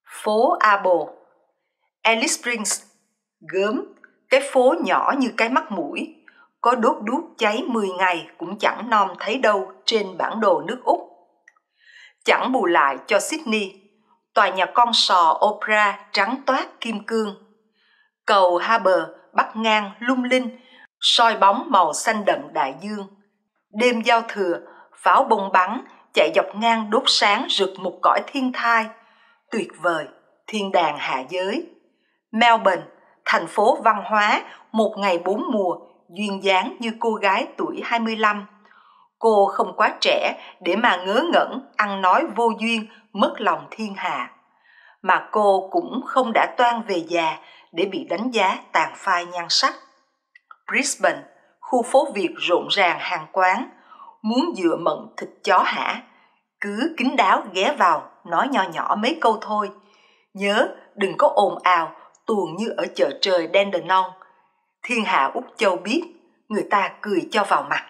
Phố Abo, Alice Springs, gớm, cái phố nhỏ như cái mắt mũi, có đốt đuốc cháy 10 ngày cũng chẳng nom thấy đâu trên bản đồ nước Úc. Chẳng bù lại cho Sydney, tòa nhà con sò opera trắng toát kim cương. Cầu Harbour bắc ngang lung linh, soi bóng màu xanh đậm đại dương. Đêm giao thừa, pháo bông bắn chạy dọc ngang đốt sáng rực một cõi thiên thai. Tuyệt vời, thiên đàng hạ giới. Melbourne, thành phố văn hóa, một ngày 4 mùa, duyên dáng như cô gái tuổi 25. Cô không quá trẻ để mà ngớ ngẩn, ăn nói vô duyên, mất lòng thiên hạ. Mà cô cũng không đã toan về già để bị đánh giá tàn phai nhan sắc. Brisbane, khu phố Việt rộn ràng hàng quán, muốn dựa mận thịt chó hả? Cứ kín đáo ghé vào, nói nho nhỏ mấy câu thôi. Nhớ đừng có ồn ào, tuồng như ở chợ trời Dandenong. Thiên hạ Úc Châu biết, người ta cười cho vào mặt.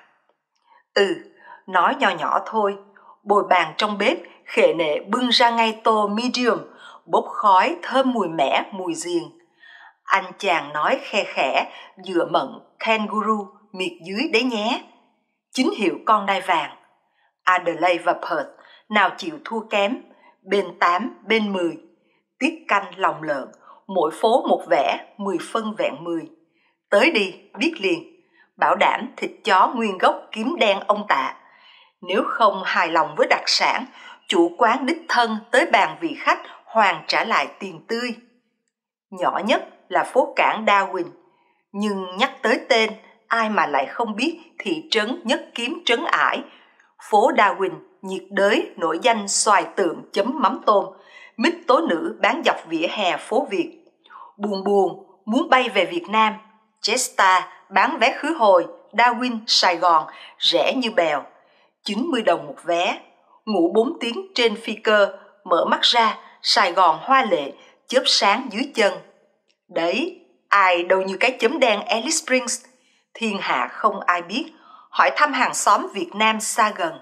Nói nho nhỏ thôi. Bồi bàn trong bếp, khệ nệ bưng ra ngay tô medium, bốc khói thơm mùi mẻ mùi riềng. Anh chàng nói khe khẽ, dựa mận kangaroo miệt dưới đấy nhé. Chính hiệu con đai vàng. Adelaide và Perth nào chịu thua kém, bên 8 bên 10. Tiết canh lòng lợn, mỗi phố một vẻ, 10 phân vẹn 10. Tới đi, biết liền. Bảo đảm thịt chó nguyên gốc kiếm đen ông Tạ. Nếu không hài lòng với đặc sản, chủ quán đích thân tới bàn vị khách hoàn trả lại tiền tươi. Nhỏ nhất là phố cảng Darwin, nhưng nhắc tới tên, ai mà lại không biết thị trấn nhất kiếm trấn ải. Phố Darwin nhiệt đới nổi danh xoài tượng chấm mắm tôm, mít tố nữ bán dọc vỉa hè phố Việt. Buồn buồn, muốn bay về Việt Nam, Jetstar bán vé khứ hồi, Darwin, Sài Gòn, rẻ như bèo, 90 đồng một vé. Ngủ 4 tiếng trên phi cơ, mở mắt ra, Sài Gòn hoa lệ, chớp sáng dưới chân. Đấy, ai đâu như cái chấm đen Alice Springs, thiên hạ không ai biết, hỏi thăm hàng xóm Việt Nam xa gần.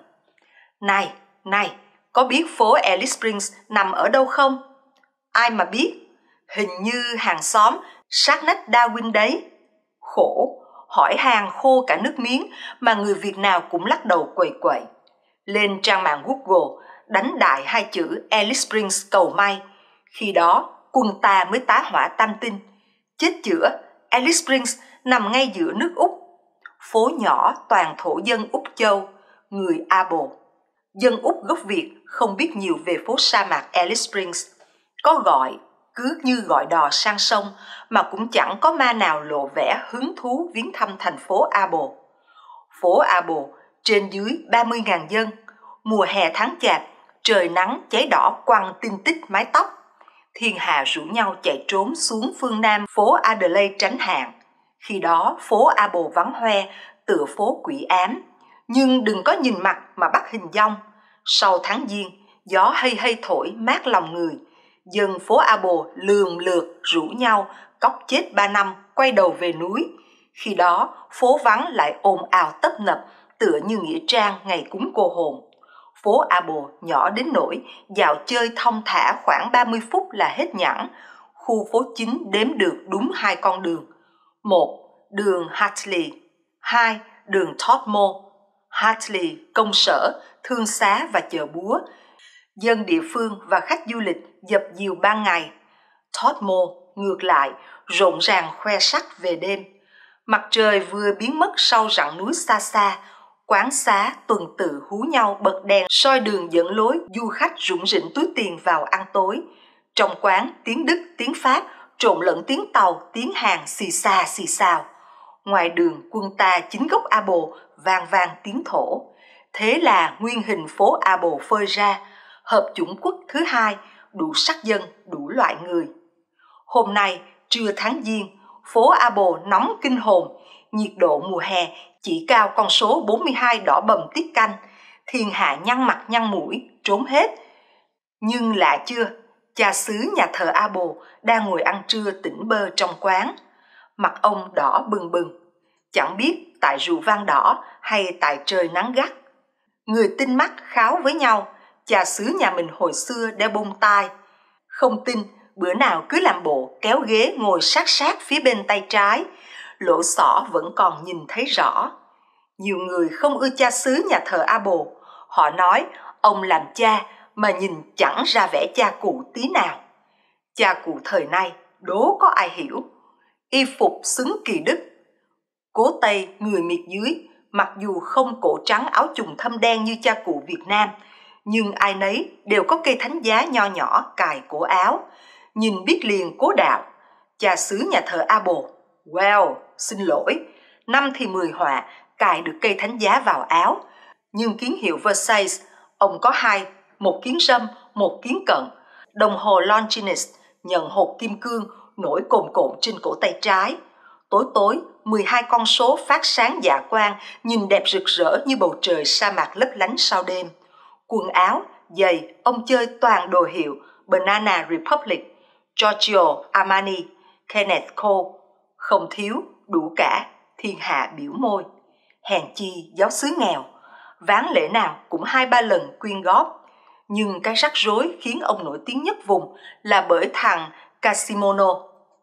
Này, có biết phố Alice Springs nằm ở đâu không? Ai mà biết, hình như hàng xóm sát nách Darwin đấy. Khổ, hỏi hàng khô cả nước miếng mà người Việt nào cũng lắc đầu quậy quậy. Lên trang mạng Google, đánh đại 2 chữ Alice Springs cầu may. Khi đó, quân ta mới tá hỏa tam tinh. Chết chữa, Alice Springs nằm ngay giữa nước Úc. Phố nhỏ toàn thổ dân Úc Châu, người Abo. Dân Úc gốc Việt không biết nhiều về phố sa mạc Alice Springs. Có gọi, cứ như gọi đò sang sông, mà cũng chẳng có ma nào lộ vẻ hứng thú viếng thăm thành phố Abo. Phố Abo, trên dưới 30.000 dân, mùa hè tháng chạp, trời nắng cháy đỏ quăng tinh tích mái tóc. Thiên hà rủ nhau chạy trốn xuống phương Nam phố Adelaide tránh hạn. Khi đó phố Abo vắng hoe, tựa phố quỷ ám. Nhưng đừng có nhìn mặt mà bắt hình dong. Sau tháng giêng, gió hây hây thổi mát lòng người. Dân phố Abo lườm lượt rủ nhau cóc chết 3 năm quay đầu về núi. Khi đó phố vắng lại ồn ào tấp nập, tựa như nghĩa trang ngày cúng cô hồn. Phố Abo nhỏ đến nỗi dạo chơi thong thả khoảng 30 phút là hết nhẵn. Khu phố chính đếm được đúng 2 con đường. 1. Đường Hartley. 2. Đường Todmore. Hartley, công sở, thương xá và chợ búa. Dân địa phương và khách du lịch dập dìu ban ngày. Todmore, ngược lại, rộn ràng khoe sắc về đêm. Mặt trời vừa biến mất sau rặng núi xa xa, quán xá tuần tự hú nhau bật đèn soi đường dẫn lối du khách rủng rỉnh túi tiền vào ăn tối. Trong quán tiếng Đức, tiếng Pháp trộn lẫn tiếng Tàu, tiếng Hàn xì xà xì xào. Ngoài đường quân ta chính gốc Abo vang vang tiếng thổ. Thế là nguyên hình phố Abo phơi ra, hợp chủng quốc thứ hai, đủ sắc dân, đủ loại người. Hôm nay, trưa tháng Giêng, phố Abo nóng kinh hồn, nhiệt độ mùa hè chỉ cao con số 42 đỏ bầm tiết canh, thiên hạ nhăn mặt nhăn mũi, trốn hết. Nhưng lạ chưa, cha xứ nhà thờ Abo đang ngồi ăn trưa tỉnh bơ trong quán. Mặt ông đỏ bừng bừng, chẳng biết tại rượu vang đỏ hay tại trời nắng gắt. Người tinh mắt kháo với nhau, cha xứ nhà mình hồi xưa đeo bông tai. Không tin, bữa nào cứ làm bộ kéo ghế ngồi sát sát phía bên tay trái, lỗ xỏ vẫn còn nhìn thấy rõ. Nhiều người không ưa cha xứ nhà thờ Abel. Họ nói ông làm cha mà nhìn chẳng ra vẻ cha cụ tí nào. Cha cụ thời nay đố có ai hiểu. Y phục xứng kỳ đức, cố tây người miệt dưới, mặc dù không cổ trắng áo trùng thâm đen như cha cụ Việt Nam, nhưng ai nấy đều có cây thánh giá nho nhỏ cài cổ áo. Nhìn biết liền cố đạo, cha xứ nhà thờ Abel. Well, xin lỗi, 5 thì 10 họa cài được cây thánh giá vào áo. Nhưng kiến hiệu Versailles, ông có 2, một kiến râm, một kiến cận. Đồng hồ Longines nhận hột kim cương nổi cồn cộn trên cổ tay trái. Tối tối, 12 con số phát sáng dạ quang, nhìn đẹp rực rỡ như bầu trời sa mạc lấp lánh sau đêm. Quần áo, giày, ông chơi toàn đồ hiệu Banana Republic, Giorgio Armani, Kenneth Cole. Không thiếu, đủ cả, thiên hạ biểu môi. Hèn chi giáo xứ nghèo, ván lễ nào cũng 2-3 lần quyên góp. Nhưng cái rắc rối khiến ông nổi tiếng nhất vùng là bởi thằng Casimono.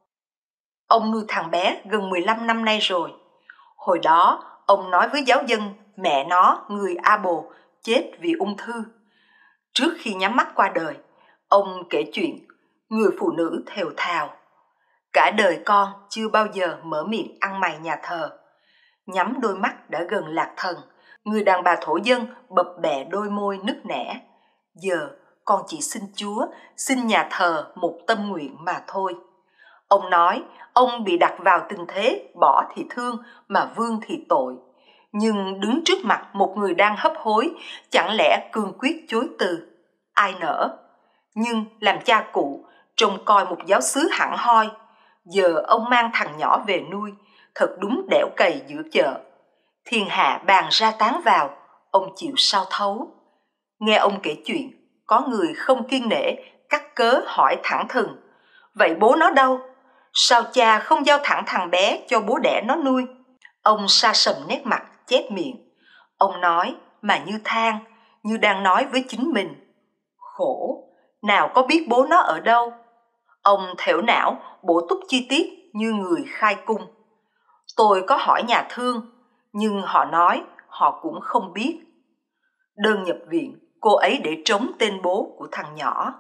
Ông nuôi thằng bé gần 15 năm nay rồi. Hồi đó, ông nói với giáo dân mẹ nó, người Abel, chết vì ung thư. Trước khi nhắm mắt qua đời, ông kể chuyện người phụ nữ thều thào. Cả đời con chưa bao giờ mở miệng ăn mày nhà thờ. Nhắm đôi mắt đã gần lạc thần, người đàn bà thổ dân bập bẹ đôi môi nức nẻ. Giờ con chỉ xin Chúa, xin nhà thờ một tâm nguyện mà thôi. Ông nói ông bị đặt vào tình thế bỏ thì thương mà vương thì tội. Nhưng đứng trước mặt một người đang hấp hối, chẳng lẽ cương quyết chối từ? Ai nỡ? Nhưng làm cha cụ, trông coi một giáo xứ hẳn hoi. Giờ ông mang thằng nhỏ về nuôi, thật đúng đẽo cày giữa chợ. Thiên hạ bàn ra tán vào, ông chịu sao thấu. Nghe ông kể chuyện, có người không kiêng nể, cắt cớ hỏi thẳng thừng. Vậy bố nó đâu? Sao cha không giao thẳng thằng bé cho bố đẻ nó nuôi? Ông sa sầm nét mặt, chép miệng. Ông nói mà như than, như đang nói với chính mình. Khổ, nào có biết bố nó ở đâu? Ông thểu não, bổ túc chi tiết như người khai cung. Tôi có hỏi nhà thương, nhưng họ nói họ cũng không biết. Đơn nhập viện, cô ấy để trống tên bố của thằng nhỏ.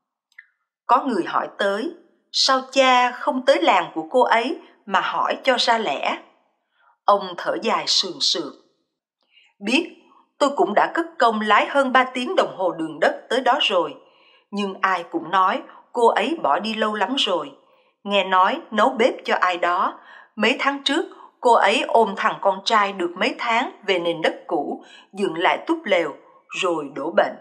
Có người hỏi tới, sao cha không tới làng của cô ấy mà hỏi cho ra lẽ? Ông thở dài sườn sượt. Biết, tôi cũng đã cất công lái hơn 3 tiếng đồng hồ đường đất tới đó rồi, nhưng ai cũng nói cô ấy bỏ đi lâu lắm rồi. Nghe nói nấu bếp cho ai đó, mấy tháng trước cô ấy ôm thằng con trai được mấy tháng về nền đất cũ, dựng lại túp lều, rồi đổ bệnh.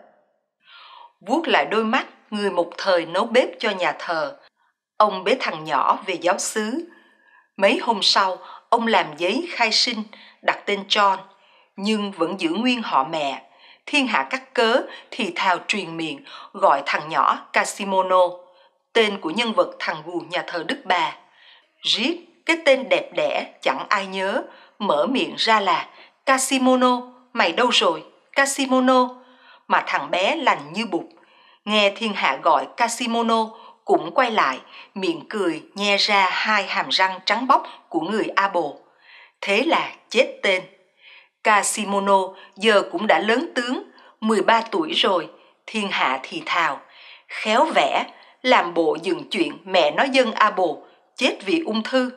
Vuốt lại đôi mắt người một thời nấu bếp cho nhà thờ, ông bế thằng nhỏ về giáo xứ. Mấy hôm sau, ông làm giấy khai sinh, đặt tên John, nhưng vẫn giữ nguyên họ mẹ. Thiên hạ cắt cớ thì thào truyền miệng gọi thằng nhỏ Casimono, tên của nhân vật thằng gù nhà thờ Đức Bà. Riết, cái tên đẹp đẽ chẳng ai nhớ, mở miệng ra là Casimono, mày đâu rồi, Casimono, mà thằng bé lành như bụt. Nghe thiên hạ gọi Casimono cũng quay lại, miệng cười nhe ra 2 hàm răng trắng bóc của người Abel. Thế là chết tên. Casimono giờ cũng đã lớn tướng, 13 tuổi rồi, thiên hạ thì thào. Khéo vẽ, làm bộ dựng chuyện mẹ nó dân Abel chết vì ung thư.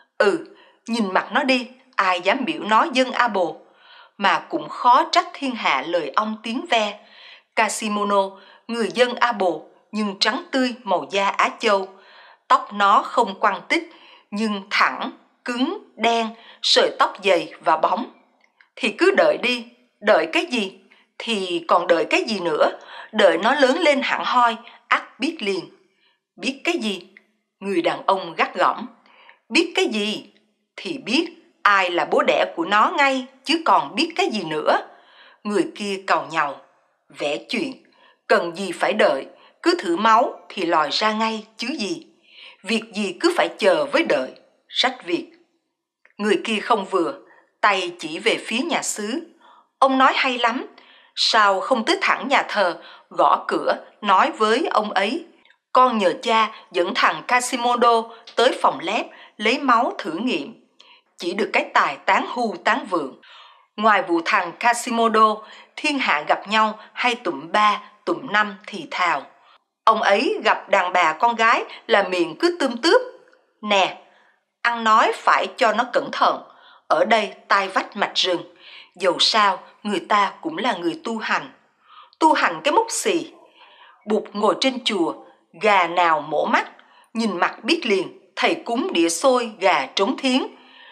Nhìn mặt nó đi, ai dám biểu nó dân Abel. Mà cũng khó trách thiên hạ lời ong tiếng ve. Casimono, người dân Abel, nhưng trắng tươi màu da Á Châu. Tóc nó không quăn tích, nhưng thẳng, cứng, đen, sợi tóc dày và bóng. Thì cứ đợi đi, đợi cái gì? Thì còn đợi cái gì nữa? Đợi nó lớn lên hẳn hoi, ắt biết liền. Biết cái gì? Người đàn ông gắt gỏng. Biết cái gì? Thì biết ai là bố đẻ của nó ngay, chứ còn biết cái gì nữa? Người kia càu nhàu. Vẽ chuyện, cần gì phải đợi, cứ thử máu thì lòi ra ngay chứ gì. Việc gì cứ phải chờ với đợi, rách việc. Người kia không vừa, tay chỉ về phía nhà xứ. Ông nói hay lắm, sao không tới thẳng nhà thờ, gõ cửa, nói với ông ấy. Con nhờ cha dẫn thằng Quasimodo tới phòng lab lấy máu thử nghiệm. Chỉ được cái tài tán hưu tán vượng. Ngoài vụ thằng Quasimodo, thiên hạ gặp nhau hay tụm ba, tụm năm thì thào. Ông ấy gặp đàn bà con gái là miệng cứ tươm tướp. Nè, ăn nói phải cho nó cẩn thận. Ở đây tai vách mạch rừng. Dầu sao, người ta cũng là người tu hành. Tu hành cái mốc xì. Bụt ngồi trên chùa, gà nào mổ mắt. Nhìn mặt biết liền, thầy cúng đĩa xôi gà trống thiến.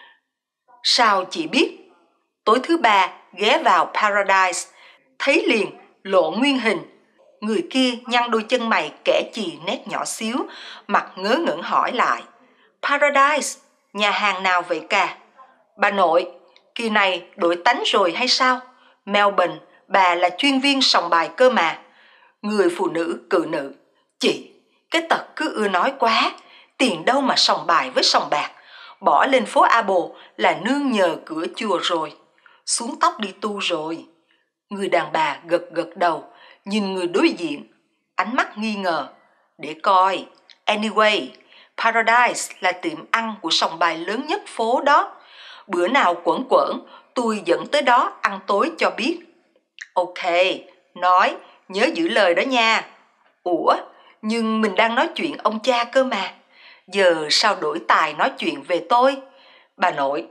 Sao chị biết? Tối thứ ba ghé vào Paradise, thấy liền lộ nguyên hình. Người kia nhăn đôi chân mày kẻ chì nét nhỏ xíu, mặt ngớ ngẩn hỏi lại. Paradise, nhà hàng nào vậy cả? Bà nội, kỳ này đổi tánh rồi hay sao? Melbourne, bà là chuyên viên sòng bài cơ mà. Người phụ nữ cự nữ. Chị, cái tật cứ ưa nói quá, tiền đâu mà sòng bài với sòng bạc. Bỏ lên phố Apple là nương nhờ cửa chùa rồi. Xuống tóc đi tu rồi. Người đàn bà gật gật đầu, nhìn người đối diện, ánh mắt nghi ngờ. Để coi, anyway, Paradise là tiệm ăn của sòng bài lớn nhất phố đó. Bữa nào quẩn quẩn, tôi dẫn tới đó ăn tối cho biết. Ok, nói, nhớ giữ lời đó nha. Ủa, nhưng mình đang nói chuyện ông cha cơ mà. Giờ sao đổi tài nói chuyện về tôi? Bà nội,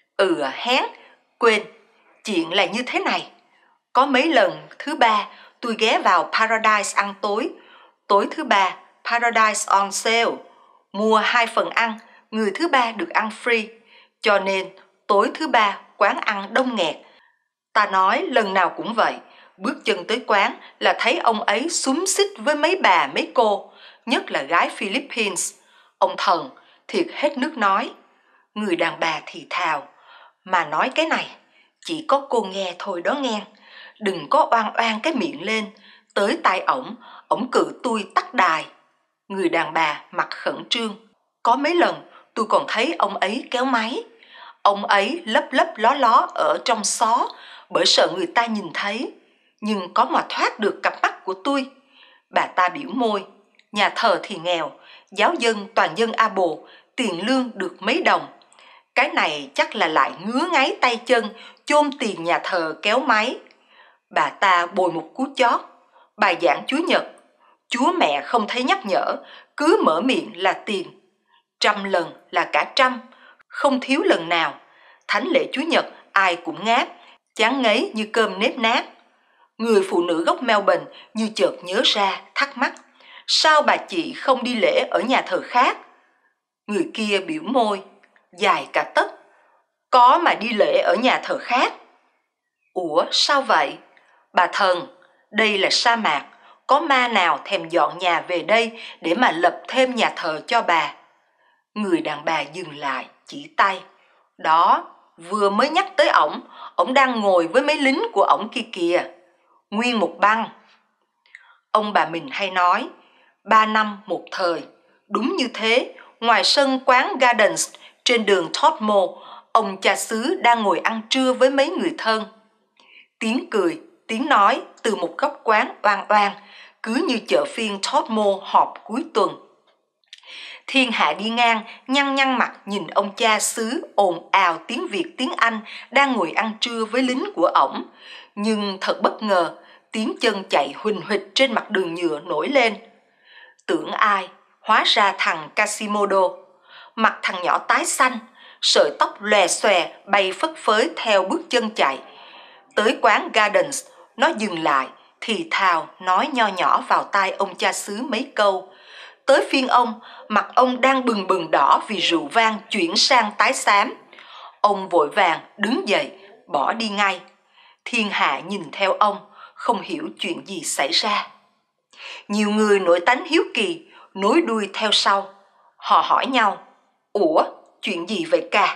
hén, quên, chuyện là như thế này. Có mấy lần thứ ba tôi ghé vào Paradise ăn tối. Tối thứ ba, Paradise on sale. Mua 2 phần ăn, người thứ ba được ăn free. Cho nên tối thứ ba quán ăn đông nghẹt. Ta nói lần nào cũng vậy. Bước chân tới quán là thấy ông ấy xúm xít với mấy bà mấy cô, nhất là gái Philippines. Ông thần, thiệt hết nước nói. Người đàn bà thì thào. Mà nói cái này, chỉ có cô nghe thôi đó nghe. Đừng có oan oan cái miệng lên, tới tai ổng cự tôi tắt đài. Người đàn bà mặt khẩn trương. Có mấy lần tôi còn thấy ông ấy kéo máy. Ông ấy lấp lấp ló ló ở trong xó bởi sợ người ta nhìn thấy. Nhưng có mà thoát được cặp mắt của tôi. Bà ta biểu môi. Nhà thờ thì nghèo, giáo dân toàn dân Apple, tiền lương được mấy đồng. Cái này chắc là lại ngứa ngáy tay chân, chôn tiền nhà thờ kéo máy. Bà ta bồi một cú chót. Bài giảng Chúa Nhật. Chúa mẹ không thấy nhắc nhở, cứ mở miệng là tiền. 100 lần là cả 100, không thiếu lần nào. Thánh lễ Chúa Nhật ai cũng ngáp, chán ngấy như cơm nếp nát. Người phụ nữ gốc Melbourne như chợt nhớ ra, thắc mắc. Sao bà chị không đi lễ ở nhà thờ khác? Người kia biểu môi, dài cả tấc. Có mà đi lễ ở nhà thờ khác. Ủa sao vậy? Bà thần, đây là sa mạc, có ma nào thèm dọn nhà về đây để mà lập thêm nhà thờ cho bà? Người đàn bà dừng lại, chỉ tay. Đó, vừa mới nhắc tới ổng đang ngồi với mấy lính của ổng kia kìa. Nguyên một băng. Ông bà mình hay nói, 3 năm một thời. Đúng như thế, ngoài sân quán Gardens trên đường Totmo, ông cha xứ đang ngồi ăn trưa với mấy người thân. Tiếng cười, tiếng nói từ một góc quán oang oang, cứ như chợ phiên Totmo họp cuối tuần. Thiên hạ đi ngang, nhăn nhăn mặt nhìn ông cha xứ ồn ào tiếng Việt tiếng Anh đang ngồi ăn trưa với lính của ổng. Nhưng thật bất ngờ, tiếng chân chạy huỳnh huỵch trên mặt đường nhựa nổi lên. Tưởng ai, hóa ra thằng Quasimodo. Mặt thằng nhỏ tái xanh, sợi tóc lòe xòe bay phất phới theo bước chân chạy. Tới quán Gardens, nó dừng lại, thì thào nói nho nhỏ vào tai ông cha xứ mấy câu. Tới phiên ông, mặt ông đang bừng bừng đỏ vì rượu vang chuyển sang tái xám. Ông vội vàng đứng dậy, bỏ đi ngay. Thiên hạ nhìn theo ông, không hiểu chuyện gì xảy ra. Nhiều người nổi tánh hiếu kỳ, nối đuôi theo sau. Họ hỏi nhau, ủa, chuyện gì vậy cả?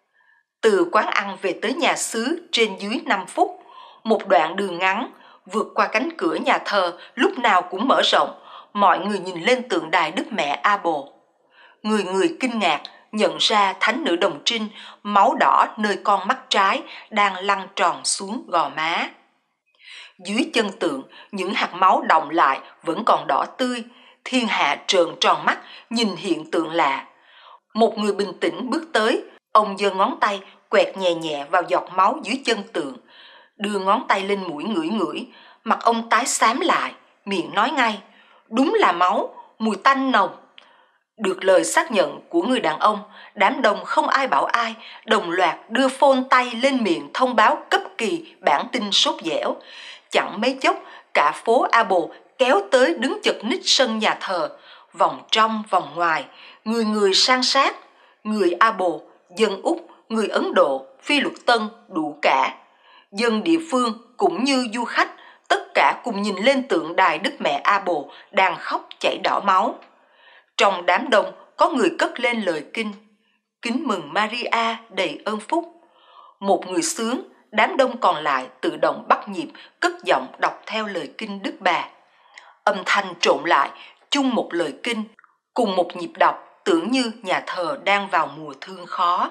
Từ quán ăn về tới nhà xứ trên dưới 5 phút, một đoạn đường ngắn, vượt qua cánh cửa nhà thờ lúc nào cũng mở rộng, mọi người nhìn lên tượng đài Đức Mẹ Apple. Người người kinh ngạc nhận ra thánh nữ Đồng Trinh, máu đỏ nơi con mắt trái đang lăn tròn xuống gò má. Dưới chân tượng, những hạt máu đọng lại vẫn còn đỏ tươi, Thiên hạ trợn tròn mắt nhìn hiện tượng lạ. Một người bình tĩnh bước tới, ông giơ ngón tay quẹt nhẹ nhẹ vào giọt máu dưới chân tượng, đưa ngón tay lên mũi ngửi ngửi, mặt ông tái xám lại, miệng nói ngay, đúng là máu, mùi tanh nồng. Được lời xác nhận của người đàn ông, đám đông không ai bảo ai, đồng loạt đưa phone tay lên miệng thông báo cấp kỳ bản tin sốt dẻo. Chẳng mấy chốc, cả phố Apple kéo tới đứng chật ních sân nhà thờ, vòng trong vòng ngoài, người người san sát, người Apple, dân Úc, người Ấn Độ, phi luật tân, đủ cả. Dân địa phương cũng như du khách, tất cả cùng nhìn lên tượng đài Đức Mẹ Apple đang khóc chảy đỏ máu. Trong đám đông có người cất lên lời kinh, kính mừng Maria đầy ơn phúc. Một người sướng, đám đông còn lại tự động bắt nhịp, cất giọng đọc theo lời kinh Đức Bà. Âm thanh trộn lại, chung một lời kinh, cùng một nhịp đọc, tưởng như nhà thờ đang vào mùa thương khó.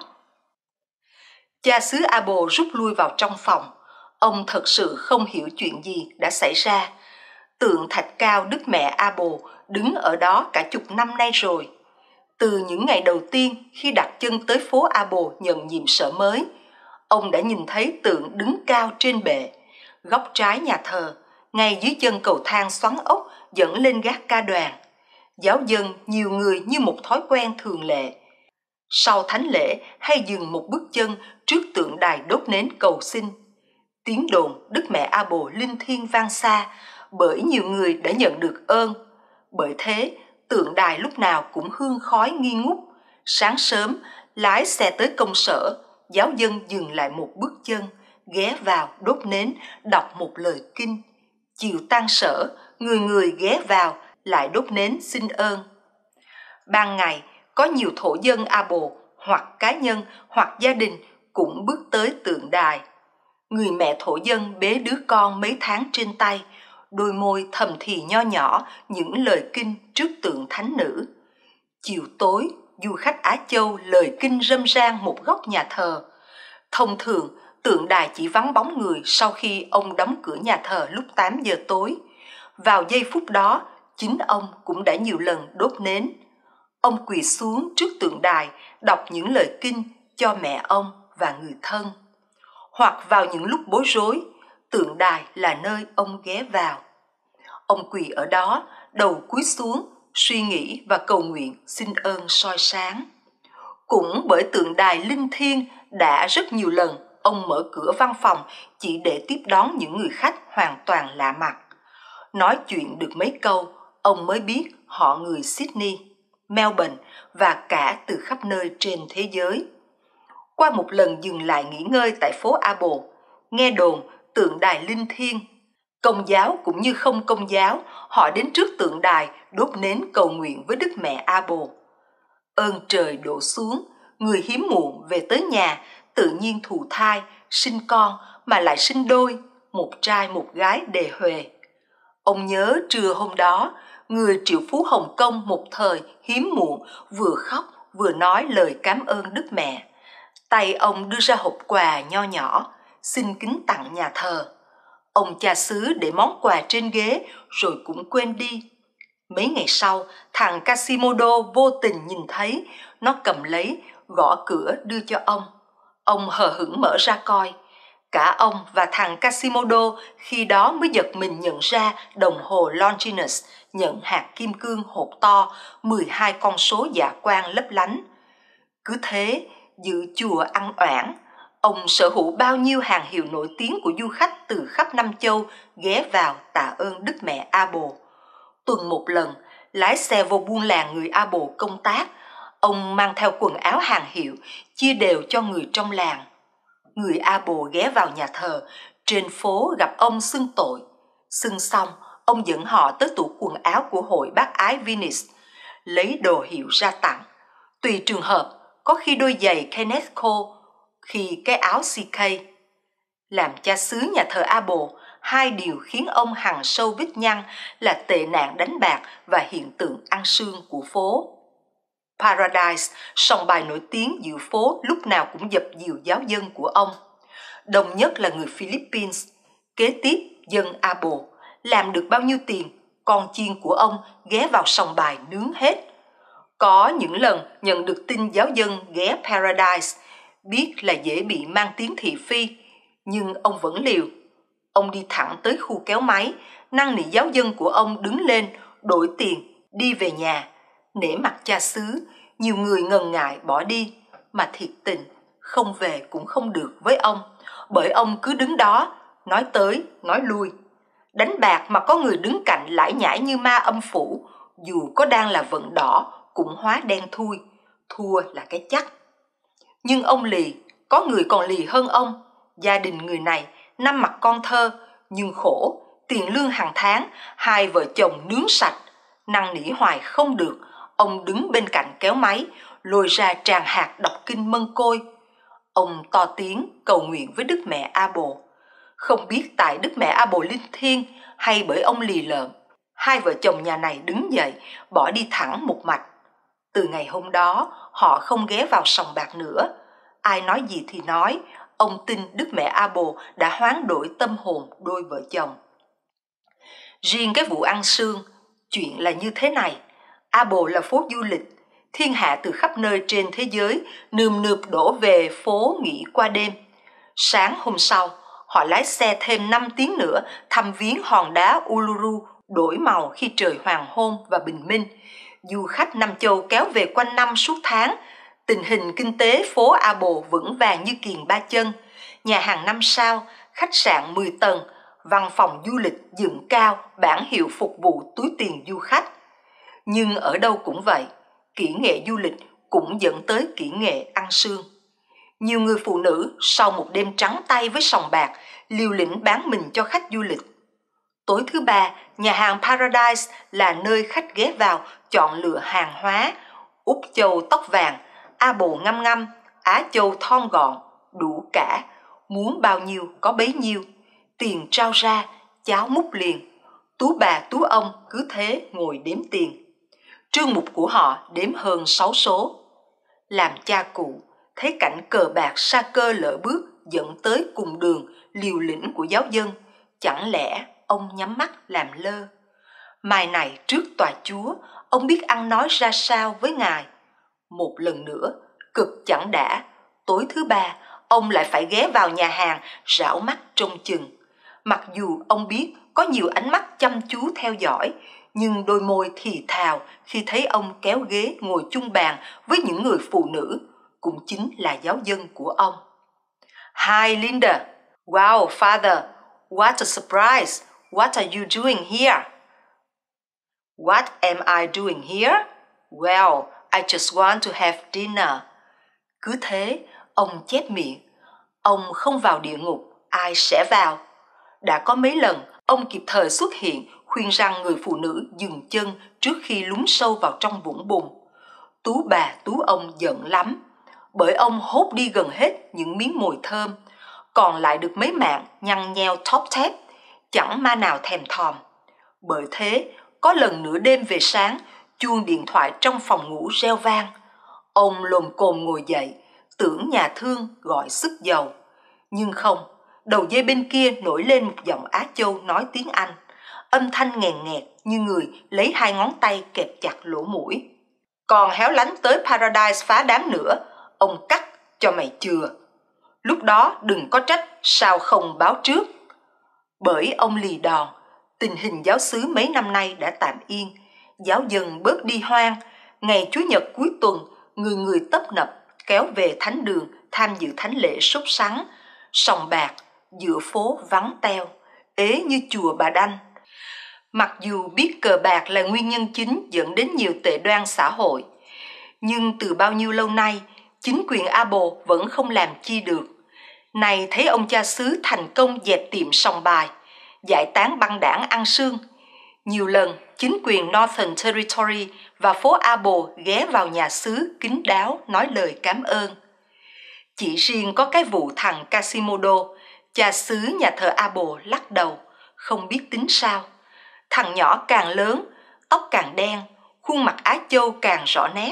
Cha xứ Apple rút lui vào trong phòng. Ông thật sự không hiểu chuyện gì đã xảy ra. Tượng thạch cao Đức Mẹ Apple đứng ở đó cả chục năm nay rồi. Từ những ngày đầu tiên khi đặt chân tới phố Apple nhận nhiệm sở mới, ông đã nhìn thấy tượng đứng cao trên bệ, góc trái nhà thờ, ngay dưới chân cầu thang xoắn ốc dẫn lên gác ca đoàn. Giáo dân nhiều người như một thói quen thường lệ. Sau thánh lễ hay dừng một bước chân trước tượng đài đốt nến cầu xin. Tiếng đồn Đức Mẹ Apple linh thiêng vang xa, bởi nhiều người đã nhận được ơn. Bởi thế, tượng đài lúc nào cũng hương khói nghi ngút. Sáng sớm, lái xe tới công sở, giáo dân dừng lại một bước chân, ghé vào đốt nến, đọc một lời kinh. Chiều tan sở, người người ghé vào, lại đốt nến xin ơn. Ban ngày, có nhiều thổ dân Apple, hoặc cá nhân, hoặc gia đình cũng bước tới tượng đài. Người mẹ thổ dân bế đứa con mấy tháng trên tay, đôi môi thầm thì nho nhỏ những lời kinh trước tượng thánh nữ. Chiều tối, du khách Á Châu lời kinh râm ran một góc nhà thờ. Thông thường, tượng đài chỉ vắng bóng người sau khi ông đóng cửa nhà thờ lúc 8 giờ tối. Vào giây phút đó, chính ông cũng đã nhiều lần đốt nến. Ông quỳ xuống trước tượng đài, đọc những lời kinh cho mẹ ông và người thân. Hoặc vào những lúc bối rối, tượng đài là nơi ông ghé vào. Ông quỳ ở đó, đầu cúi xuống, suy nghĩ và cầu nguyện xin ơn soi sáng. Cũng bởi tượng đài linh thiêng đã rất nhiều lần ông mở cửa văn phòng chỉ để tiếp đón những người khách hoàn toàn lạ mặt. Nói chuyện được mấy câu, ông mới biết họ người Sydney, Melbourne và cả từ khắp nơi trên thế giới. Qua một lần dừng lại nghỉ ngơi tại phố Apple, nghe đồn tượng đài linh thiêng, công giáo cũng như không công giáo, họ đến trước tượng đài đốt nến cầu nguyện với Đức Mẹ Apple. Ơn trời đổ xuống, người hiếm muộn về tới nhà, tự nhiên thụ thai, sinh con mà lại sinh đôi, một trai một gái đề huề. Ông nhớ trưa hôm đó, người triệu phú Hồng Kông một thời hiếm muộn vừa khóc vừa nói lời cảm ơn Đức Mẹ. Tay ông đưa ra hộp quà nho nhỏ, xin kính tặng nhà thờ. Ông cha xứ để món quà trên ghế rồi cũng quên đi. Mấy ngày sau, thằng Quasimodo vô tình nhìn thấy, nó cầm lấy, gõ cửa đưa cho ông. Ông hờ hững mở ra coi. Cả ông và thằng Quasimodo khi đó mới giật mình nhận ra đồng hồ Longinus nhận hạt kim cương hột to, 12 con số dạ quang lấp lánh. Cứ thế, dự chùa ăn oản, ông sở hữu bao nhiêu hàng hiệu nổi tiếng của du khách từ khắp năm châu ghé vào tạ ơn Đức Mẹ Apple. Tuần một lần, lái xe vô buôn làng người Apple công tác, ông mang theo quần áo hàng hiệu, chia đều cho người trong làng. Người Apple ghé vào nhà thờ, trên phố gặp ông xưng tội. Xưng xong, ông dẫn họ tới tủ quần áo của hội bác ái Venice, lấy đồ hiệu ra tặng. Tùy trường hợp, có khi đôi giày Kenneth Cole, khi cái áo CK. Làm cha xứ nhà thờ Apple, hai điều khiến ông hằn sâu vết nhăn là tệ nạn đánh bạc và hiện tượng ăn sương của phố. Paradise, sòng bài nổi tiếng giữa phố lúc nào cũng dập dìu giáo dân của ông. Đông nhất là người Philippines, kế tiếp dân Apple, làm được bao nhiêu tiền con chiên của ông ghé vào sòng bài nướng hết. Có những lần nhận được tin giáo dân ghé Paradise, biết là dễ bị mang tiếng thị phi, nhưng ông vẫn liều. Ông đi thẳng tới khu kéo máy, năn nỉ giáo dân của ông đứng lên, đổi tiền, đi về nhà. Nể mặt cha xứ, nhiều người ngần ngại bỏ đi, mà thiệt tình, không về cũng không được với ông, bởi ông cứ đứng đó, nói tới, nói lui. Đánh bạc mà có người đứng cạnh lải nhải như ma âm phủ, dù có đang là vận đỏ, cũng hóa đen thui, thua là cái chắc. Nhưng ông lì, có người còn lì hơn ông. Gia đình người này 5 mặt con thơ, nhưng khổ, tiền lương hàng tháng, 2 vợ chồng nướng sạch. Năn nỉ hoài không được, ông đứng bên cạnh kéo máy, lôi ra tràng hạt đọc kinh mân côi. Ông to tiếng cầu nguyện với Đức Mẹ A Bồ. Không biết tại Đức Mẹ A Bồ linh thiêng hay bởi ông lì lợm, 2 vợ chồng nhà này đứng dậy, bỏ đi thẳng một mạch. Từ ngày hôm đó, họ không ghé vào sòng bạc nữa. Ai nói gì thì nói, ông tin Đức Mẹ A Bồ đã hoán đổi tâm hồn đôi vợ chồng. Riêng cái vụ ăn sương, chuyện là như thế này. A Bồ là phố du lịch, thiên hạ từ khắp nơi trên thế giới nườm nượp đổ về phố nghỉ qua đêm. Sáng hôm sau, họ lái xe thêm 5 tiếng nữa thăm viếng hòn đá Uluru đổi màu khi trời hoàng hôn và bình minh. Du khách Nam Châu kéo về quanh năm suốt tháng. Tình hình kinh tế phố A Bồ vững vàng như kiềng ba chân. Nhà hàng 5 sao, khách sạn 10 tầng, văn phòng du lịch dựng cao, bảng hiệu phục vụ túi tiền du khách. Nhưng ở đâu cũng vậy, kỹ nghệ du lịch cũng dẫn tới kỹ nghệ ăn sương. Nhiều người phụ nữ sau một đêm trắng tay với sòng bạc, liều lĩnh bán mình cho khách du lịch. Tối thứ ba, nhà hàng Paradise là nơi khách ghé vào chọn lựa hàng hóa. Úc Châu tóc vàng, A Bồ ngăm ngăm, Á Châu thon gọn, đủ cả. Muốn bao nhiêu có bấy nhiêu. Tiền trao ra, cháo múc liền. Tú bà tú ông cứ thế ngồi đếm tiền. Trương mục của họ đếm hơn 6 số. Làm cha cụ, thấy cảnh cờ bạc sa cơ lỡ bước dẫn tới cùng đường liều lĩnh của giáo dân, chẳng lẽ ông nhắm mắt làm lơ? Mai này trước tòa Chúa, ông biết ăn nói ra sao với Ngài. Một lần nữa, cực chẳng đã, tối thứ ba, ông lại phải ghé vào nhà hàng rảo mắt trông chừng. Mặc dù ông biết có nhiều ánh mắt chăm chú theo dõi, nhưng đôi môi thì thào khi thấy ông kéo ghế ngồi chung bàn với những người phụ nữ, cũng chính là giáo dân của ông. Hi Linda. Wow, Father, what a surprise. What are you doing here? What am I doing here? Well, I just want to have dinner. Cứ thế, ông chép miệng. Ông không vào địa ngục, ai sẽ vào? Đã có mấy lần, ông kịp thời xuất hiện, khuyên rằng người phụ nữ dừng chân trước khi lún sâu vào trong vũng bùn. Tú bà tú ông giận lắm, bởi ông hốt đi gần hết những miếng mồi thơm, còn lại được mấy mạng nhăn nheo thóp thép, chẳng ma nào thèm thòm. Bởi thế, có lần nửa đêm về sáng, chuông điện thoại trong phòng ngủ reo vang. Ông lồm cồm ngồi dậy, tưởng nhà thương gọi sức dầu. Nhưng không, đầu dây bên kia nổi lên một giọng Á Châu nói tiếng Anh, âm thanh nghèn nghẹt như người lấy 2 ngón tay kẹp chặt lỗ mũi. Còn héo lánh tới Paradise phá đám nữa, ông cắt cho mày chừa. Lúc đó đừng có trách sao không báo trước. Bởi ông lì đòn, tình hình giáo xứ mấy năm nay đã tạm yên, giáo dân bớt đi hoang. Ngày Chủ nhật cuối tuần, người người tấp nập kéo về thánh đường tham dự thánh lễ sốt sắng. Sòng bạc giữa phố vắng teo, ế như chùa Bà Đanh. Mặc dù biết cờ bạc là nguyên nhân chính dẫn đến nhiều tệ đoan xã hội, nhưng từ bao nhiêu lâu nay, chính quyền A Bồ vẫn không làm chi được. Này thấy ông cha xứ thành công dẹp tiệm sòng bài, giải tán băng đảng ăn sương. Nhiều lần, chính quyền Northern Territory và phố A Bồ ghé vào nhà xứ kín đáo nói lời cảm ơn. Chỉ riêng có cái vụ thằng Quasimodo, cha xứ nhà thờ A Bồ lắc đầu, không biết tính sao. Thằng nhỏ càng lớn, tóc càng đen, khuôn mặt Á Châu càng rõ nét.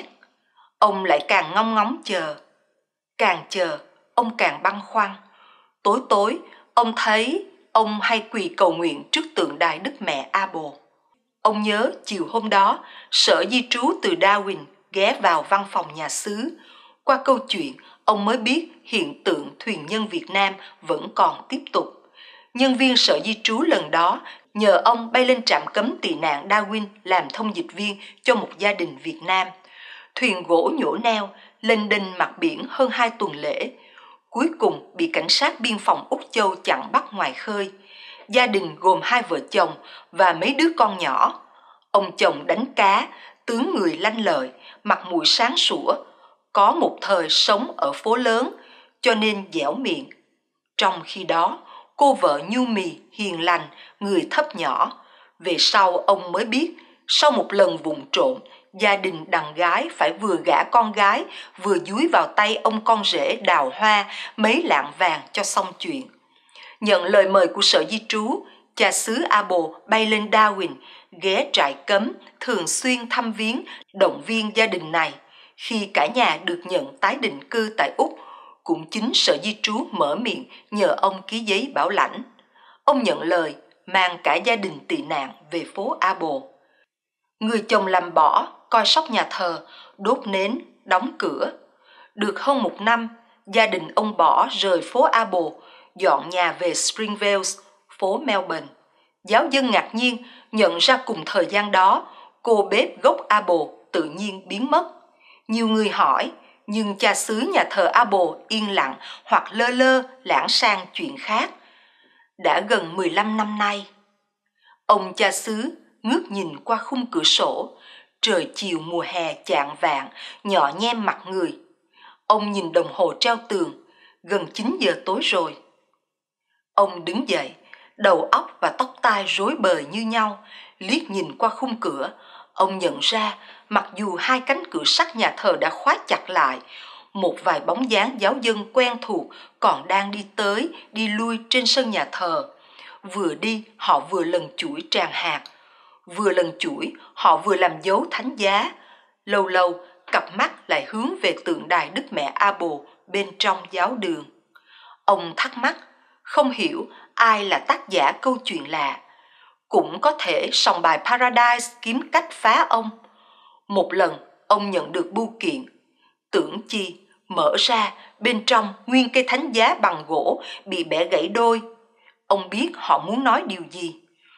Ông lại càng ngóng ngóng chờ. Càng chờ, ông càng băn khoăn. Tối tối, ông thấy ông hay quỳ cầu nguyện trước tượng đài Đức Mẹ A Bồ. Ông nhớ chiều hôm đó, sở di trú từ Darwin ghé vào văn phòng nhà xứ. Qua câu chuyện, ông mới biết hiện tượng thuyền nhân Việt Nam vẫn còn tiếp tục. Nhân viên sở di trú lần đó nhờ ông bay lên trạm cấm tị nạn Darwin làm thông dịch viên cho một gia đình Việt Nam. Thuyền gỗ nhổ neo, lênh đênh mặt biển hơn 2 tuần lễ. Cuối cùng bị cảnh sát biên phòng Úc Châu chặn bắt ngoài khơi. Gia đình gồm 2 vợ chồng và mấy đứa con nhỏ. Ông chồng đánh cá, tướng người lanh lợi, mặt mũi sáng sủa, có một thời sống ở phố lớn, cho nên dẻo miệng. Trong khi đó, cô vợ nhu mì, hiền lành, người thấp nhỏ. Về sau ông mới biết, sau một lần vụng trộm, gia đình đàn gái phải vừa gả con gái, vừa dúi vào tay ông con rể đào hoa mấy lạng vàng cho xong chuyện. Nhận lời mời của sở di trú, cha xứ Abo bay lên Darwin, ghé trại cấm, thường xuyên thăm viếng, động viên gia đình này. Khi cả nhà được nhận tái định cư tại Úc, cũng chính sở di trú mở miệng nhờ ông ký giấy bảo lãnh. Ông nhận lời, mang cả gia đình tị nạn về phố Abo. Người chồng làm bỏ, coi sóc nhà thờ, đốt nến, đóng cửa. Được hơn 1 năm, gia đình ông bỏ rời phố Abo, dọn nhà về Springvale, phố Melbourne. Giáo dân ngạc nhiên nhận ra cùng thời gian đó, cô bếp gốc Abo tự nhiên biến mất. Nhiều người hỏi, nhưng cha xứ nhà thờ Abo yên lặng hoặc lơ lơ lãng sang chuyện khác. Đã gần 15 năm nay, ông cha xứ ngước nhìn qua khung cửa sổ, trời chiều mùa hè chạng vạng, nhỏ nhem mặt người. Ông nhìn đồng hồ treo tường, gần 9 giờ tối rồi. Ông đứng dậy, đầu óc và tóc tai rối bời như nhau, liếc nhìn qua khung cửa. Ông nhận ra, mặc dù 2 cánh cửa sắt nhà thờ đã khóa chặt lại, một vài bóng dáng giáo dân quen thuộc còn đang đi tới, đi lui trên sân nhà thờ. Vừa đi, họ vừa lần chuỗi tràng hạt. Vừa lần chuỗi, họ vừa làm dấu thánh giá. Lâu lâu, cặp mắt lại hướng về tượng đài Đức Mẹ Abo bên trong giáo đường. Ông thắc mắc, không hiểu ai là tác giả câu chuyện lạ. Cũng có thể sòng bài Paradise kiếm cách phá ông. Một lần, ông nhận được bưu kiện. Tưởng chi, mở ra, bên trong nguyên cây thánh giá bằng gỗ bị bẻ gãy đôi. Ông biết họ muốn nói điều gì.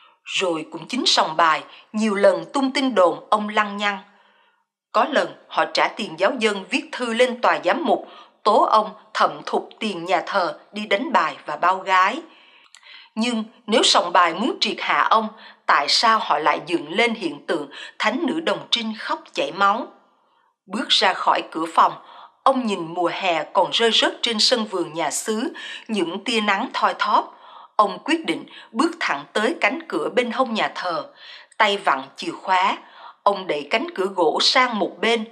Rồi cũng chính sòng bài, nhiều lần tung tin đồn ông lăng nhăng. Có lần họ trả tiền giáo dân viết thư lên tòa giám mục, tố ông thẩm thục tiền nhà thờ đi đánh bài và bao gái. Nhưng nếu sòng bài muốn triệt hạ ông, tại sao họ lại dựng lên hiện tượng thánh nữ Đồng Trinh khóc chảy máu? Bước ra khỏi cửa phòng, ông nhìn mùa hè còn rơi rớt trên sân vườn nhà xứ, những tia nắng thoi thóp. Ông quyết định bước thẳng tới cánh cửa bên hông nhà thờ, tay vặn chìa khóa. Ông đẩy cánh cửa gỗ sang một bên.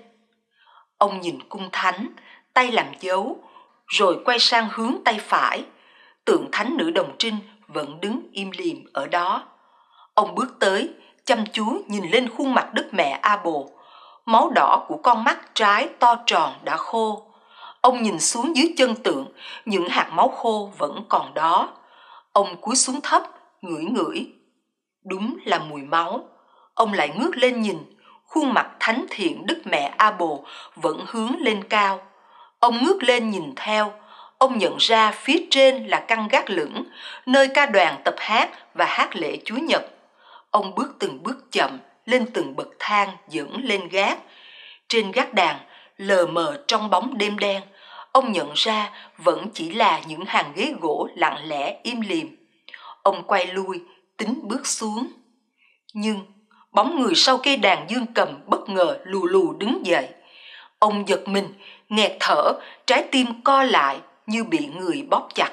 Ông nhìn cung thánh, tay làm dấu, rồi quay sang hướng tay phải. Tượng thánh nữ Đồng Trinh vẫn đứng im lìm ở đó. Ông bước tới, chăm chú nhìn lên khuôn mặt Đức Mẹ Abo. Máu đỏ của con mắt trái to tròn đã khô. Ông nhìn xuống dưới chân tượng, những hạt máu khô vẫn còn đó. Ông cúi xuống thấp, ngửi ngửi. Đúng là mùi máu. Ông lại ngước lên nhìn, khuôn mặt thánh thiện Đức Mẹ Abo vẫn hướng lên cao. Ông ngước lên nhìn theo. Ông nhận ra phía trên là căn gác lửng, nơi ca đoàn tập hát và hát lễ Chúa Nhật. Ông bước từng bước chậm, lên từng bậc thang dẫn lên gác. Trên gác đàn, lờ mờ trong bóng đêm đen, ông nhận ra vẫn chỉ là những hàng ghế gỗ lặng lẽ im lìm. Ông quay lui, tính bước xuống. Nhưng bóng người sau cây đàn dương cầm bất ngờ lù lù đứng dậy. Ông giật mình, nghẹt thở, trái tim co lại như bị người bóp chặt.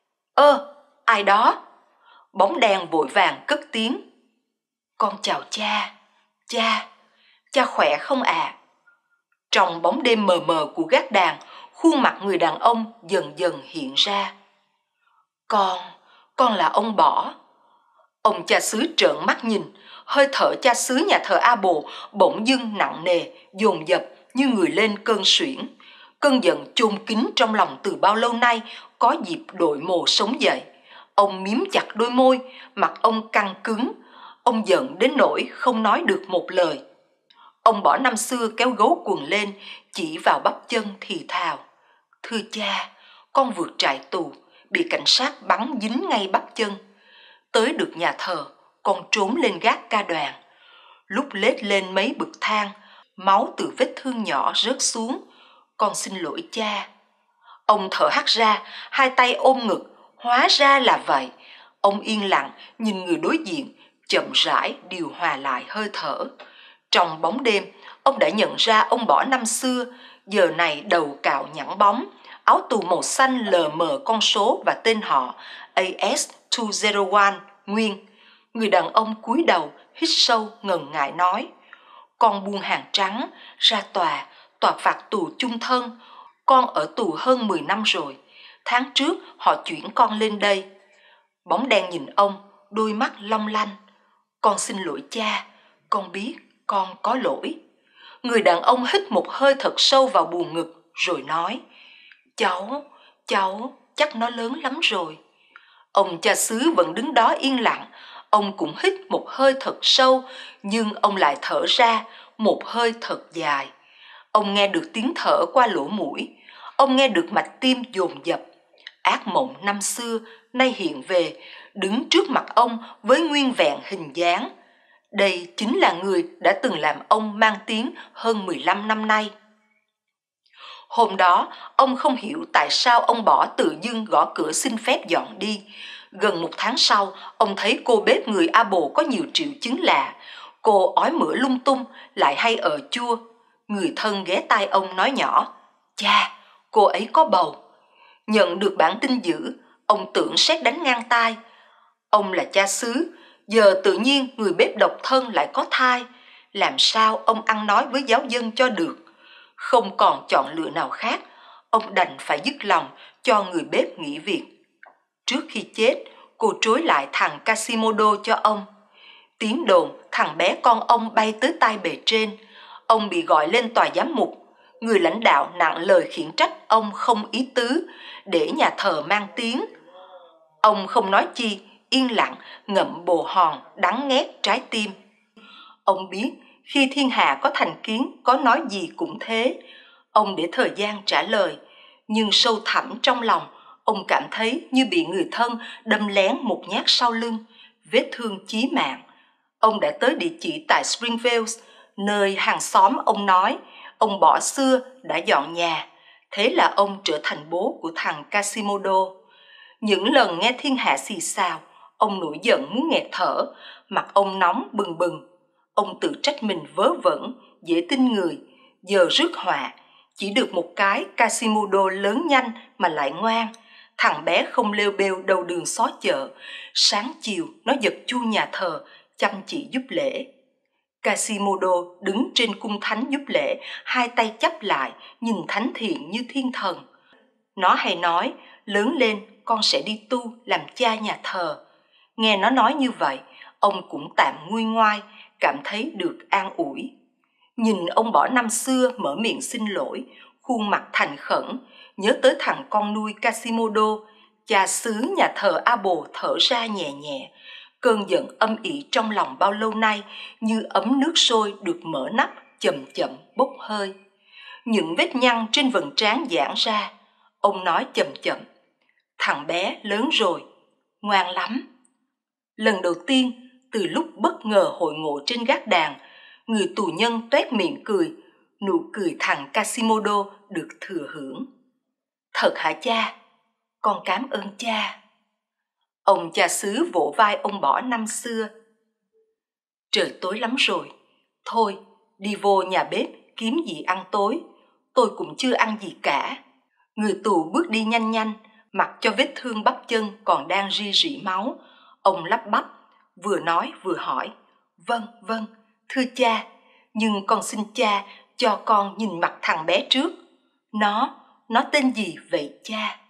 Ơ, ai đó? Bóng đèn vội vàng cất tiếng. Con chào cha, cha khỏe không ạ? Trong bóng đêm mờ mờ của gác đàn, khuôn mặt người đàn ông dần dần hiện ra. Con là ông Bỏ. Ông cha xứ trợn mắt nhìn, hơi thở cha xứ nhà thờ Abo bỗng dưng nặng nề, dồn dập như người lên cơn suyễn. Cơn giận chôn kín trong lòng từ bao lâu nay có dịp đội mồ sống dậy. Ông miếm chặt đôi môi, mặt ông căng cứng. Ông giận đến nỗi không nói được một lời. Ông bỏ năm xưa kéo gấu quần lên, chỉ vào bắp chân thì thào: "Thưa cha, con vượt trại tù, bị cảnh sát bắn dính ngay bắp chân. Tới được nhà thờ, con trốn lên gác ca đoàn. Lúc lết lên mấy bậc thang, máu từ vết thương nhỏ rớt xuống. Con xin lỗi cha." Ông thở hắt ra, hai tay ôm ngực. Hóa ra là vậy. Ông yên lặng nhìn người đối diện, chậm rãi điều hòa lại hơi thở. Trong bóng đêm, ông đã nhận ra ông bỏ năm xưa, giờ này đầu cạo nhẵn bóng, áo tù màu xanh lờ mờ con số và tên họ AS201 Nguyên. Người đàn ông cúi đầu, hít sâu ngần ngại nói: "Con buôn hàng trắng, ra tòa, tòa phạt tù chung thân. Con ở tù hơn 10 năm rồi. Tháng trước họ chuyển con lên đây." Bóng đen nhìn ông, đôi mắt long lanh. "Con xin lỗi cha, con biết con có lỗi." Người đàn ông hít một hơi thật sâu vào buồng ngực rồi nói: Cháu chắc nó lớn lắm rồi." Ông cha xứ vẫn đứng đó yên lặng. Ông cũng hít một hơi thật sâu, nhưng ông lại thở ra một hơi thật dài. Ông nghe được tiếng thở qua lỗ mũi. Ông nghe được mạch tim dồn dập. Ác mộng năm xưa nay hiện về, đứng trước mặt ông với nguyên vẹn hình dáng. Đây chính là người đã từng làm ông mang tiếng hơn 15 năm nay. Hôm đó, ông không hiểu tại sao ông bỏ tự dưng gõ cửa xin phép dọn đi. Gần một tháng sau, ông thấy cô bếp người A Bồ có nhiều triệu chứng lạ. Cô ói mửa lung tung, lại hay chua. Người thân ghé tai ông nói nhỏ: "Cha, cô ấy có bầu." Nhận được bản tin dữ, ông tưởng sét đánh ngang tai. Ông là cha xứ, giờ tự nhiên người bếp độc thân lại có thai. Làm sao ông ăn nói với giáo dân cho được? Không còn chọn lựa nào khác, ông đành phải dứt lòng cho người bếp nghỉ việc. Trước khi chết, cô trối lại thằng Quasimodo cho ông. Tiếng đồn thằng bé con ông bay tới tai bề trên. Ông bị gọi lên tòa giám mục. Người lãnh đạo nặng lời khiển trách ông không ý tứ, để nhà thờ mang tiếng. Ông không nói chi, yên lặng ngậm bồ hòn đắng nghét trái tim. Ông biết khi thiên hạ có thành kiến, có nói gì cũng thế. Ông để thời gian trả lời, nhưng sâu thẳm trong lòng, ông cảm thấy như bị người thân đâm lén một nhát sau lưng, vết thương chí mạng. Ông đã tới địa chỉ tại Springfield, nơi hàng xóm ông nói ông bỏ xưa đã dọn nhà. Thế là ông trở thành bố của thằng Quasimodo. Những lần nghe thiên hạ xì xào, ông nổi giận muốn nghẹt thở, mặt ông nóng bừng bừng. Ông tự trách mình vớ vẩn, dễ tin người, giờ rước họa. Chỉ được một cái Quasimodo lớn nhanh mà lại ngoan. Thằng bé không lêu bêu đầu đường xó chợ. Sáng chiều nó giật chuông nhà thờ, chăm chỉ giúp lễ. Quasimodo đứng trên cung thánh giúp lễ, hai tay chắp lại, nhìn thánh thiện như thiên thần. Nó hay nói, lớn lên con sẽ đi tu làm cha nhà thờ. Nghe nó nói như vậy, ông cũng tạm nguôi ngoai, cảm thấy được an ủi. Nhìn ông bỏ năm xưa mở miệng xin lỗi, khuôn mặt thành khẩn, nhớ tới thằng con nuôi Quasimodo, cha xứ nhà thờ A Bồ thở ra nhẹ nhẹ. Cơn giận âm ỉ trong lòng bao lâu nay như ấm nước sôi được mở nắp, chậm chậm bốc hơi. Những vết nhăn trên vầng trán giãn ra. Ông nói chậm chậm: "Thằng bé lớn rồi, ngoan lắm." Lần đầu tiên, từ lúc bất ngờ hội ngộ trên gác đàn, người tù nhân toét miệng cười, nụ cười thằng Quasimodo được thừa hưởng. "Thật hả cha? Con cảm ơn cha." Ông cha xứ vỗ vai ông bỏ năm xưa. "Trời tối lắm rồi, thôi đi vô nhà bếp kiếm gì ăn tối, tôi cũng chưa ăn gì cả." Người tù bước đi nhanh nhanh, mặc cho vết thương bắp chân còn đang ri rỉ máu. Ông lắp bắp, vừa nói vừa hỏi: Vâng, thưa cha, nhưng con xin cha cho con nhìn mặt thằng bé trước. Nó tên gì vậy cha?"